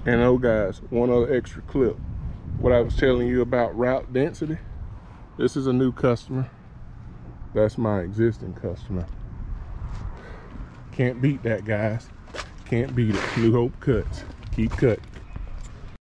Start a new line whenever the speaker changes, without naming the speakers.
And oh guys, one other extra clip. What I was telling you about route density, this is a new customer. That's my existing customer. Can't beat that, guys. Can't beat it. New Hope cuts. Keep cutting.